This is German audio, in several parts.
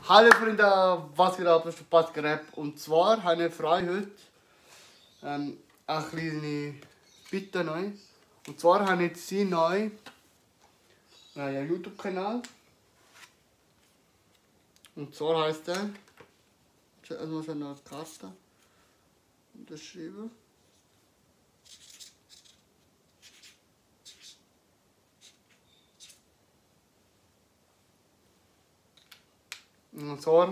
Hallo Freunde, was geht ab? Das ist der Pascal Rap. Und zwar habe ich frei heute eine kleine Bitte neu. Und zwar habe ich sie neu einen YouTube-Kanal. Und zwar heißt der, also muss ich noch eine Karte unterschreiben. Und zwar,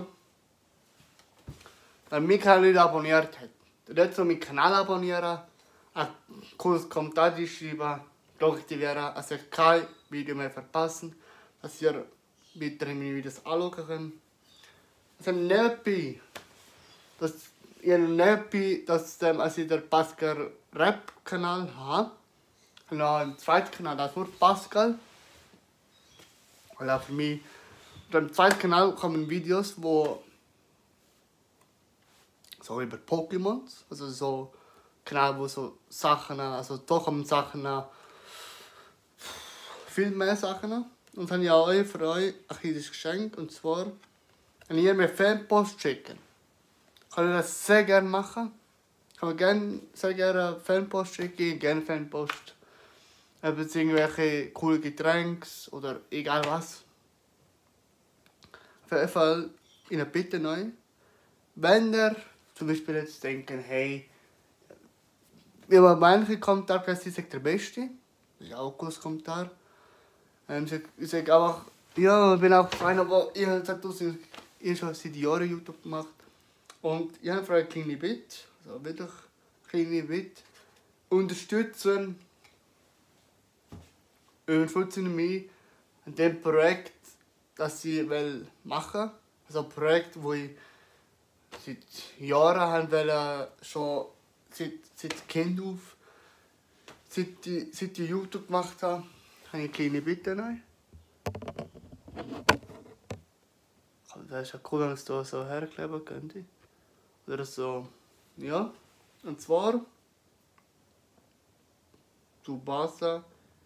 wenn mich keine Leute abonniert hat, dann so meinen Kanal abonnieren, ein cooles Kommentar schreiben, aktivieren, also kein Video mehr verpassen, dass ihr weiterhin meine Videos anschauen könnt. Also nebenbei, dass ich den Pascal Rap Kanal habe, noch einen zweiten Kanal, das ist nur Pascal. Weil auch für mich, auf dem zweiten Kanal kommen Videos, wo so über Pokémons, also so Kanal, wo so Sachen, also da kommen Sachen, viel mehr Sachen. Und dann habe ich auch für euch ein kleines Geschenk, und zwar, wenn ihr mir Fanpost schicken, kann ich das sehr gerne machen. Kann man sehr gerne Fanpost schicken, gerne Fanpost. Irgendwelche coole Getränke oder egal was. Auf jeden Fall in eine Bitte neu. Wenn ihr zum Beispiel jetzt denken, hey, wie man manche Kommentare sagt, der Beste. Das ist auch ein cooles Kommentar. Ich sage einfach, ja, ich bin auch fein, aber ich habe schon seit Jahren YouTube gemacht. Und ich habe für eine kleine Bitte, also wirklich kleine Bitte, unterstützen mich an dem Projekt, das ich machen will. Also ein Projekt, das ich seit Jahren wollte, schon seit Kind auf, seit ich YouTube gemacht habe, habe ich eine kleine Bitte neu. Das ist ja cool, wenn es da so herkleben könnte. Oder so, ja. Und zwar Tsubasa.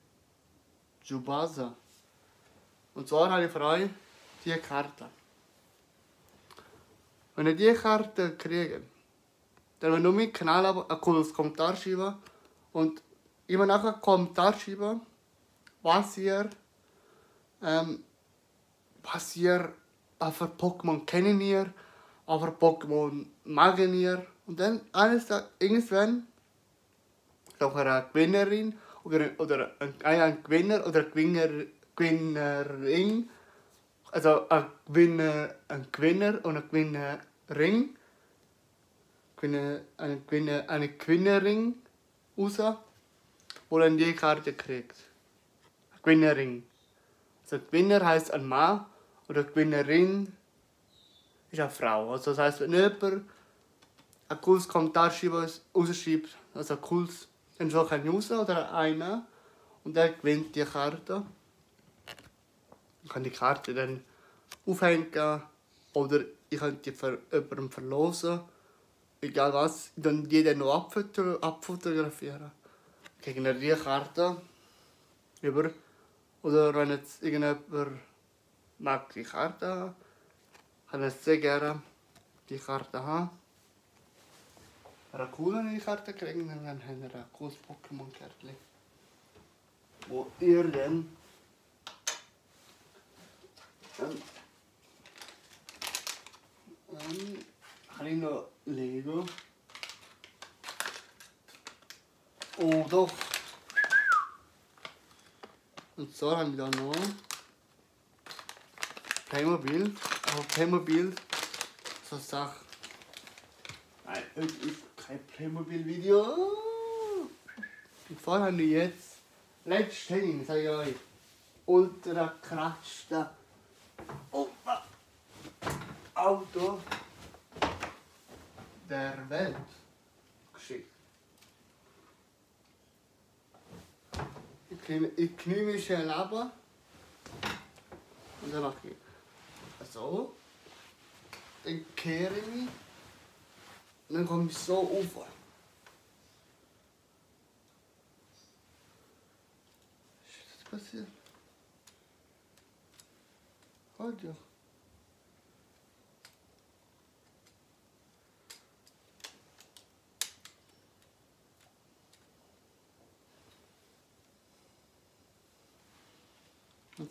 Und zwar habe ich für euch diese Karte. Wenn ihr diese Karte kriegt, dann wenn ihr meinen Kanal ein cooles Kommentar schreiben und immer nachher einen Kommentar schreiben, was ihr für Pokémon kennen ihr, aber Pokémon mögen ihr. Und dann irgendwann doch eine Gewinnerin oder ein Gewinner oder Gewinnerin, also ein Gewinner und eine Gewinnerin, eine Gewinnerin raus, wo dann die Karte kriegt. Eine Gewinnerin. Also Gewinner heisst ein Mann oder Gewinnerin ist eine Frau. Also das heisst, wenn jemand ein cooles Kommentar rausschreibt, also ein cooles, dann so ein raus oder einer und der gewinnt die Karte. Ich kann die Karte dann aufhängen oder ich kann die für jemanden verlosen. Egal was, dann die dann noch abfotografieren. Gegen die Karte über. Oder wenn jetzt irgendjemand mag die Karte haben, kann er sehr gerne die Karte haben. Wenn er eine coole Karte kriegt, dann haben wir ein cooles Pokémon-Kärtchen. Wo ihr dann habe ich noch Lego. Oh doch. Und zwar haben wir da noch Playmobil. Aber Playmobil, so Sache. Nein, heute ist kein Playmobil-Video. Und zwar haben wir jetzt letztendlich, sage ich euch, ultra krasseste Auto der Welt geschickt. Ich knie mich schnell runter und dann mache ich so, dann kehre ich mich und dann komme ich so rauf. Was ist passiert? Halt ja.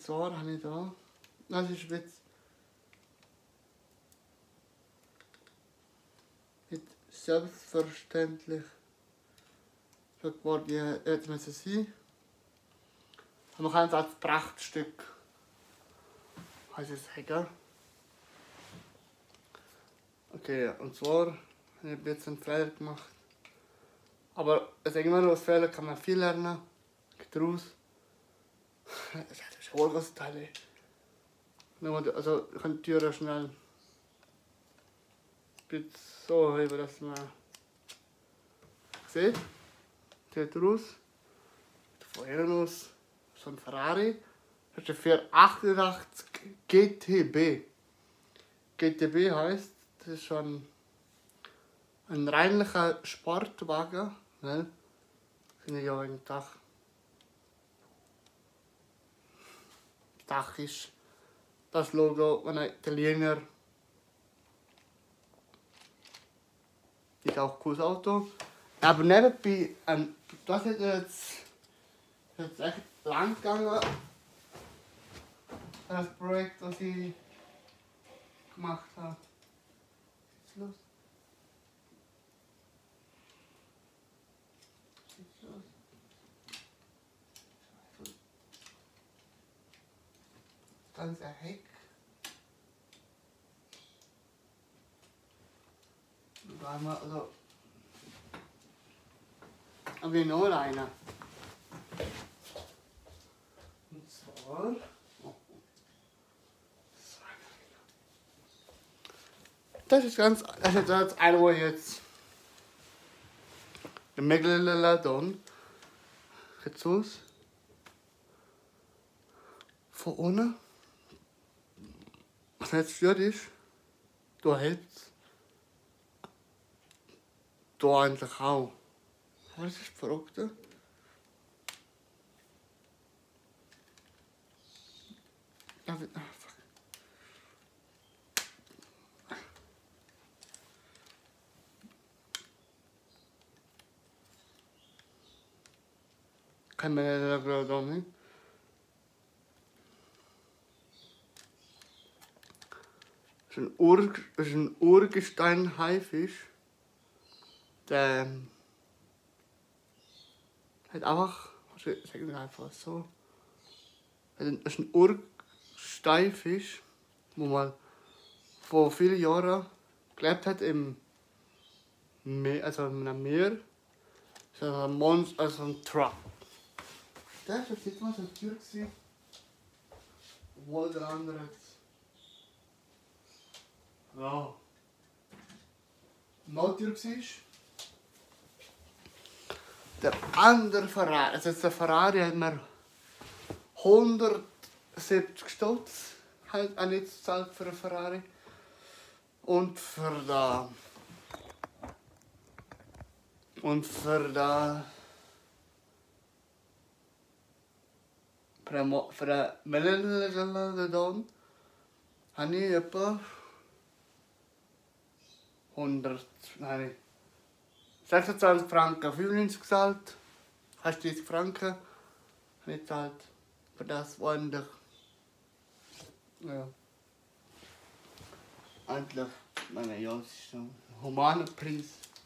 Und zwar habe ich da, das ist jetzt selbstverständlich so geworden, jetzt müssen sein. Aber man kann es als Prachtstück, heißt es sagen. Okay, und zwar habe ich jetzt einen Fehler gemacht. Aber es ist immer noch aus Fehlern kann man viel lernen. Daraus. Das ist schon große Teile. Also ich kann die Türe schnell so heben, dass man sieht. Sieht aus. Von innen aus so ein Ferrari. Das ist ein 488 GTB. GTB heisst, das ist schon ein reinlicher Sportwagen. Ne? Finde ich ja ein Dach. Dach ist das Logo von einem Italiener. Ist auch ein cooles Auto. Aber nebenbei, das ist jetzt echt lang gegangen. Das Projekt, was ich gemacht habe. Was ist los? Was ist los? Das ganze Heck. Da haben wir also. Aber wir noch einer. Und zwar. Das ist jetzt ein, wo jetzt. Der Megalodon. Jetzt aus. Von unten. Was jetzt stört ist, da hält's. Da eigentlich auch. Aber das ist verrückt. Fuck. Kann man ja gerade nicht. Das ist ein Urgestein-Haifisch. Der hat einfach, sagen wir einfach so, das ist ein Urgesteinfisch, wo man vor vielen Jahren gelebt hat im Meer, also in einem Meer. Das ist ein Monster, also ein Truck. Der ist jetzt mal so eine Tür gewesen, obwohl der andere jetzt, ja, noch Tür war. Der andere Ferrari, also jetzt der Ferrari hat mir 170 Stutz halt auch nicht gezahlt für einen Ferrari. Und für den Megalodon habe ich etwa 26 Franken 95 gezahlt. Hast 30 Franken habe ich gezahlt. Für das war eigentlich, ja, eigentlich, meine, ja, es ist ein humaner Preis.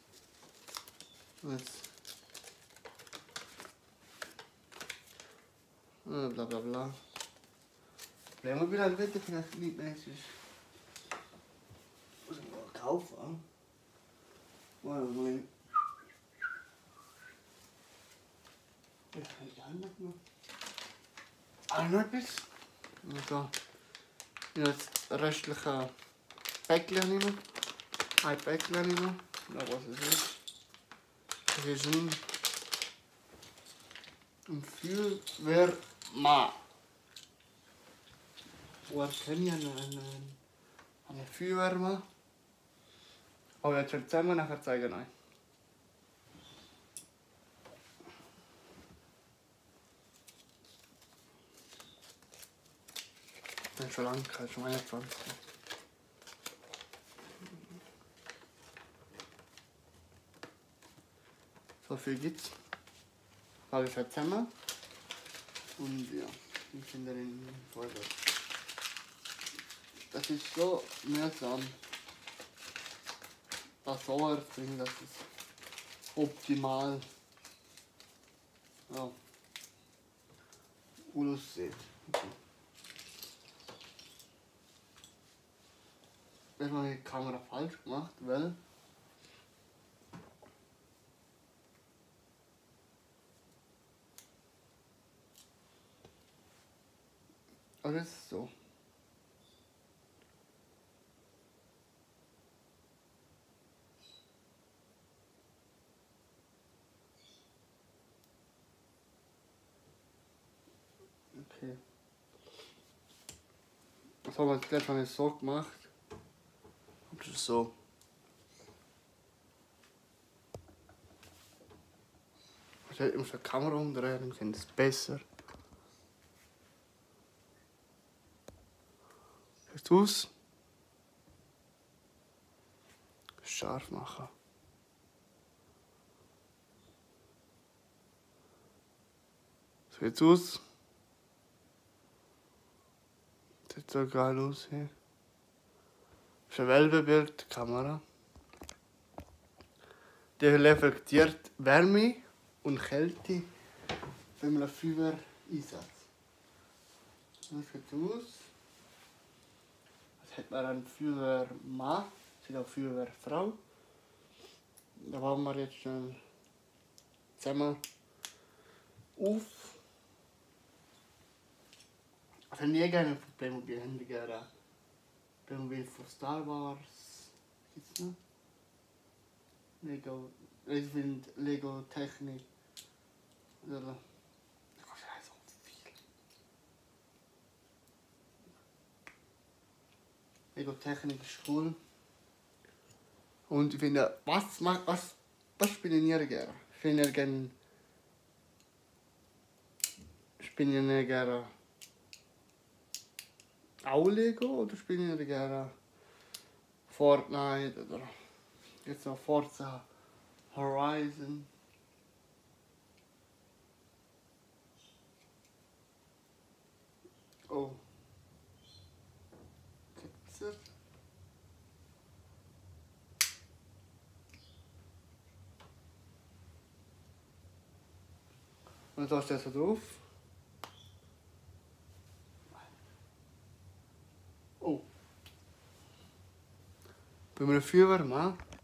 Bla bla bla. Playmobil ein Wetter vielleicht nicht mehr. Es ist. Muss ich mal kaufen. Mal. Ich kann die Hand noch. Noch etwas. Also, jetzt restliche Päckchen nehmen. Ein Päckchen nehmen. Ja, was es ist. Das ist ein Feuerwehrmann. Wo kenne ich einen Feuerwehrmann? Oh, jetzt erzählen wir nachher zeigen euch. Das ist schon lange, das ist schon 21. So viel gibt's. Alles zusammen. Und ja, Ich finde den vorwärts. Das ist so mühsam. Das Sauer bringen, das ist optimal. Ja. Lustig. Okay. Wenn man die Kamera falsch gemacht, weil alles so. Okay. Das haben wir jetzt gleich mal so gemacht. Das ist so. Ich hätte immer die Kamera umdrehen, dann sehen es besser. Schaut aus. Scharf machen. So sieht's aus. Sieht so geil aus hier. Das ist eine Wellbildkamera. Die reflektiert Wärme und Kälte, wenn man ein Feuer einsetzt. So sieht es aus. Jetzt hat man einen Feuermann, es ist auch Feuerfrau. Da wollen wir jetzt schnell zusammen auf. Ich habe nie gerne von Playmobil, ich habe gerne Playmobil von Star Wars. Gibt's noch? Lego, ich finde Lego Technik. Oder ich weiß so viel. Lego Technik ist cool. Und ich finde, was spielen ihr gerne? Spielen ihr gerne auch Lego oder spielen ihr gerne Fortnite oder jetzt noch Forza Horizon? Oh. Gibt's das? Und da steht so drauf. Oh. Bei einem Feuerwehrmann